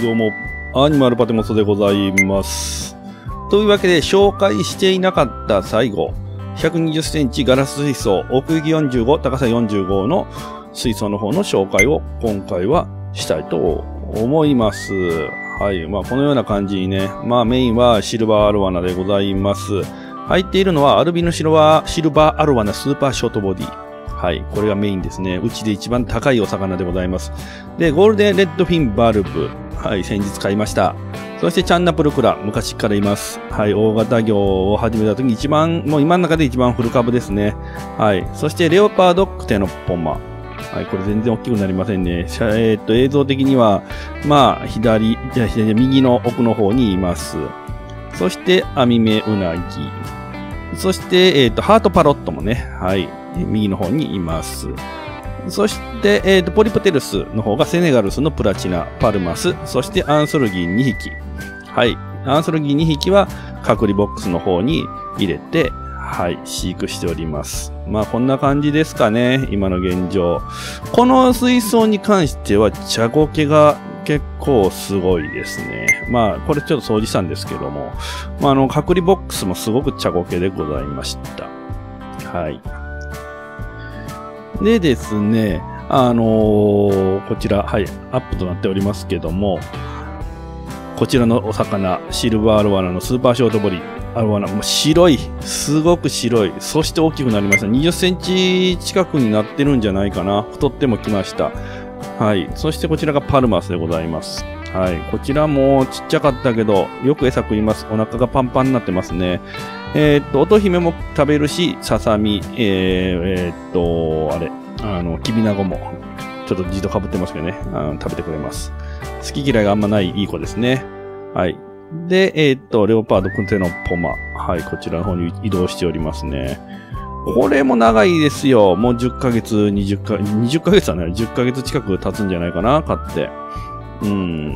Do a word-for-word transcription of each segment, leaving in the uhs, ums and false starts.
どうも、アニマルパテモスでございます。というわけで、紹介していなかった最後、ひゃくにじゅっセンチガラス水槽、奥行きよんじゅうご、高さよんじゅうごの水槽の方の紹介を今回はしたいと思います。はい。まあ、このような感じにね、まあ、メインはシルバーアロワナでございます。入っているのはアルビノシルバー、シルバーアロワナスーパーショートボディ。はい。これがメインですね。うちで一番高いお魚でございます。で、ゴールデンレッドフィンバルブ。はい。先日買いました。そしてチャンナプルクラ。昔からいます。はい。大型魚を始めた時に一番、もう今の中で一番フル株ですね。はい。そしてレオパードクテノポマ。はい。これ全然大きくなりませんね。えー、っと、映像的には、まあ、左、じゃあ左、右の奥の方にいます。そして、アミメウナギ。そして、えー、っと、ハートパロットもね。はい。右の方にいます。そして、えっと、ポリプテルスの方がセネガルスのプラチナ、パルマス、そしてアンソルギーにひき。はい。アンソルギーにひきは隔離ボックスの方に入れて、はい、飼育しております。まあ、こんな感じですかね、今の現状。この水槽に関しては、茶苔が結構すごいですね。まあ、これちょっと掃除したんですけども、まあ、あの、隔離ボックスもすごく茶苔でございました。はい。でですね、あのー、こちら、はい、アップとなっておりますけども、こちらのお魚、シルバーアロワナのスーパーショートボディ、アロワナ、もう白い、すごく白い、そして大きくなりました。にじゅっセンチ近くになってるんじゃないかな。太ってもきました。はい。そしてこちらがパルマスでございます。はい。こちらもちっちゃかったけど、よく餌食います。お腹がパンパンになってますね。えー、っと、乙姫も食べるし、ささみ、えー、えー、っと、あれ、あの、キビナゴも、ちょっとじっと被ってますけどね、あの食べてくれます。好き嫌いがあんまないいい子ですね。はい。で、えー、っと、レオパードクンテのポマ。はい、こちらの方に移動しておりますね。これも長いですよ。もうじゅっかげつ、にじゅっかげつ、にじゅっかげつはね、じゅっかげつ近く経つんじゃないかな、買って。うん、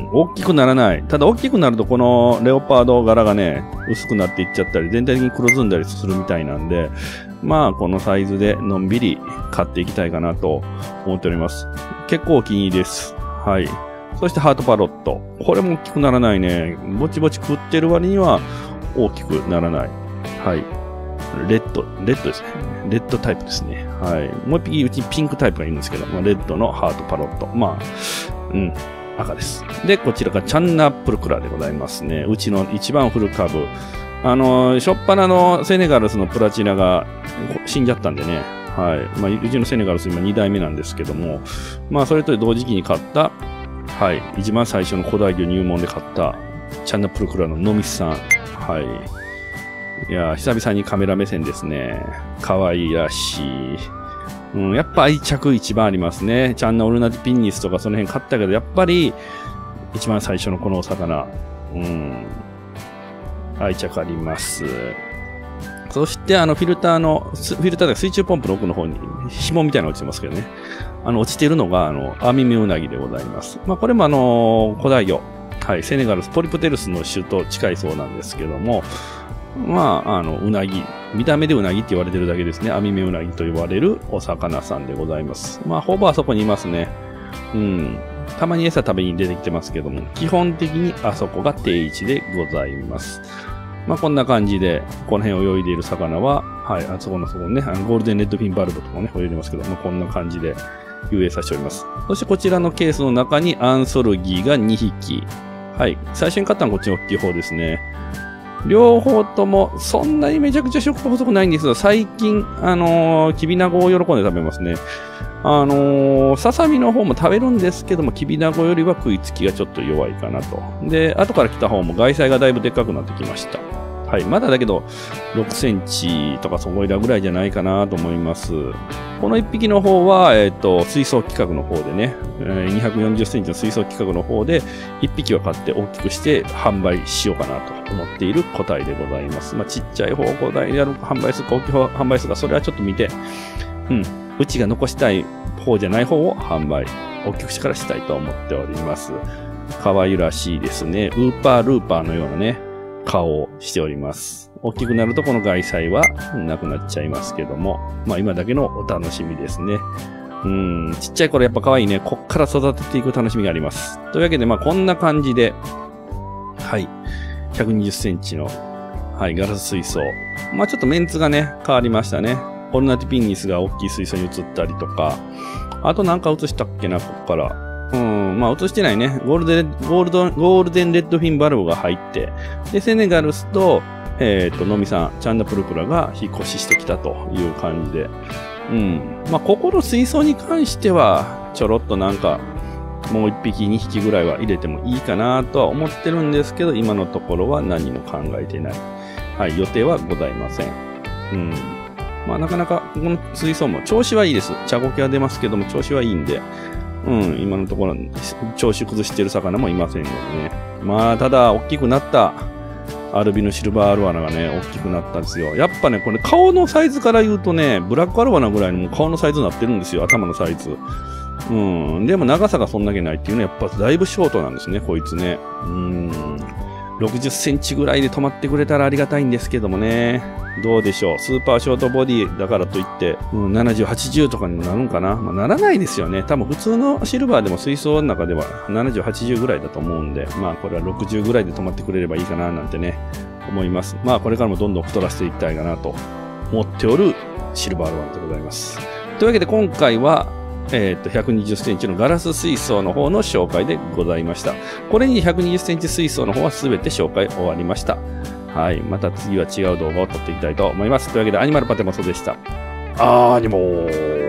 大きくならない。ただ大きくなるとこのレオパード柄がね、薄くなっていっちゃったり、全体的に黒ずんだりするみたいなんで、まあこのサイズでのんびり買っていきたいかなと思っております。結構お気に入りです。はい。そしてハートパロット。これも大きくならないね。ぼちぼち食ってる割には大きくならない。はい。レッド、レッドですね。レッドタイプですね。はい。もう一匹うちにピンクタイプがいるんですけど、まあ、レッドのハートパロット。まあ、うん。赤です。で、こちらがチャンナプルクラでございますね。うちの一番フル株。あの、しょっぱなのセネガルスのプラチナが死んじゃったんでね。はい。まあ、うちのセネガルス今にだいめなんですけども、まあ、それと同時期に買った、はい。一番最初の古代魚入門で買った、チャンナプルクラのノミスさん。はい。いやー、久々にカメラ目線ですね。可愛いらしい。うん、やっぱ愛着一番ありますね。チャンナオルナティピンニスとかその辺買ったけど、やっぱり一番最初のこのお魚、うん、愛着あります。そしてあのフィルターの、フィルターで水中ポンプの奥の方に紐みたいなの落ちてますけどね。あの落ちているのがあのアミメウナギでございます。まあこれもあの古代魚、はい、セネガルス、ポリプテルスの種と近いそうなんですけども、まあ、あの、うなぎ。見た目でうなぎって言われてるだけですね。網目うなぎと呼ばれるお魚さんでございます。まあ、ほぼあそこにいますね。うん。たまに餌食べに出てきてますけども、基本的にあそこが定位置でございます。まあ、こんな感じで、この辺泳いでいる魚は、はい、あそこのそこね、あのゴールデンレッドフィンバルブとかもね、泳いでますけど、まあ、こんな感じで遊泳させております。そしてこちらのケースの中にアンソルギーがにひき。はい。最初に買ったのはこっちの大きい方ですね。両方とも、そんなにめちゃくちゃ食不足ないんですが、最近、あのー、キビナゴを喜んで食べますね。あのー、ささみの方も食べるんですけども、キビナゴよりは食いつきがちょっと弱いかなと。で、後から来た方も外細がだいぶでっかくなってきました。はい。まだだけど、ろくセンチとかそこいらぐらいじゃないかなと思います。このいっぴきの方は、えっと、水槽規格の方でね、にひゃくよんじゅっセンチの水槽規格の方で、いっぴきを買って大きくして販売しようかなと思っている個体でございます。まあ、ちっちゃい方、個体でやる販売するか大きい方販売するか、それはちょっと見て、うん、うちが残したい方じゃない方を販売、大きくしてからしたいと思っております。可愛らしいですね。ウーパールーパーのようなね、顔をしております。大きくなるとこの外細はなくなっちゃいますけども、まあ今だけのお楽しみですね。 うん、ちっちゃい頃やっぱ可愛いね。こっから育てていく楽しみがあります。というわけで、まあこんな感じで、はい。ひゃくにじゅっセンチの、はい、ガラス水槽。まあちょっとメンツがね、変わりましたね。オルナティピンギスが大きい水槽に移ったりとか、あとなんか移したっけな、ここから。うん、まあ移してないね。ゴールデン、ゴールドン、ゴールデンレッドフィンバルブが入って、で、セネガルスと、えっと、ノミさん、チャンダプルクラが引っ越ししてきたという感じで。うん。まあここの水槽に関しては、ちょろっとなんか、もう一匹、二匹ぐらいは入れてもいいかなとは思ってるんですけど、今のところは何も考えていない。はい、予定はございません。うん。まあなかなか、この水槽も調子はいいです。茶ゴケは出ますけども、調子はいいんで、うん、今のところ、調子崩してる魚もいませんのでね。まあ、ただ、大きくなった、アルビノシルバーアロワナがね、大きくなったんですよ。やっぱね、これ顔のサイズから言うとね、ブラックアロワナぐらいの顔のサイズになってるんですよ、頭のサイズ。うん。でも長さがそんだけないっていうのはやっぱだいぶショートなんですね、こいつね。うん。ろくじゅっセンチぐらいで止まってくれたらありがたいんですけどもね。どうでしょう。スーパーショートボディだからといって、うん、ななじゅう、はちじゅうとかになるんかな。まあ、ならないですよね。多分普通のシルバーでも水槽の中ではななじゅう、はちじゅうぐらいだと思うんで、まあこれはろくじゅうぐらいで止まってくれればいいかななんてね、思います。まあこれからもどんどん太らせていきたいかなと思っておるシルバーアロワナでございます。というわけで今回は、えっと、ひゃくにじゅっセンチのガラス水槽の方の紹介でございました。これにひゃくにじゅっセンチ水槽の方はすべて紹介終わりました。はい。また次は違う動画を撮っていきたいと思います。というわけで、アニマルパテマソでした。アニモー。